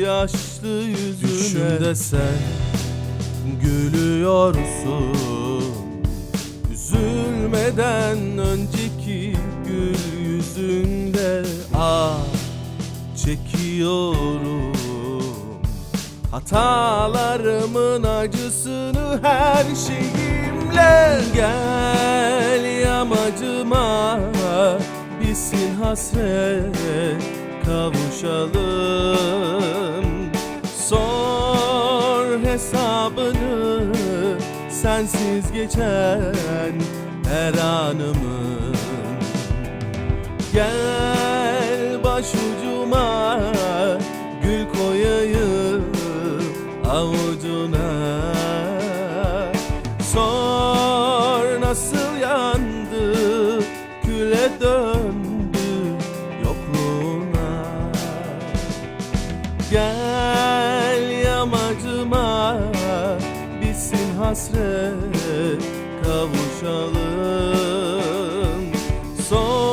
yaşlı yüzüne. Düşümde sen gülüyorsun, üzülmeden önceki gül yüzünde ah çekiyorum. Hatalarımın acısını her şeyimle. Gel yamacıma, bitsin hasret, kavuşalım. Sor hesabını, sensiz geçen her anımın. Gel başucuma, gül koyayım avucuna. Sor nasıl yandı, küle döndü yokluğuna. Gel yamacıma, bitsin hasret, kavuşalım.